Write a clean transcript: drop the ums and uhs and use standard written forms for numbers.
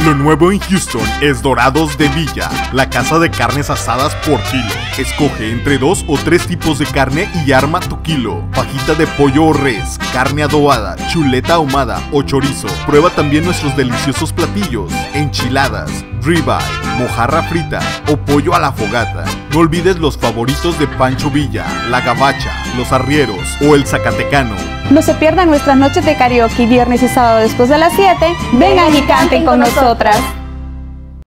Lo nuevo en Houston es Dorados de Villa, la casa de carnes asadas por kilo. Escoge entre 2 o 3 tipos de carne y arma tu kilo. Fajita de pollo o res, carne adobada, chuleta ahumada o chorizo. Prueba también nuestros deliciosos platillos, enchiladas, ribeye, mojarra frita o pollo a la fogata. No olvides los favoritos de Pancho Villa, la gabacha, los arrieros o el zacatecano. No se pierdan nuestras noches de karaoke viernes y sábado después de las 7. Vengan y canten con nosotras.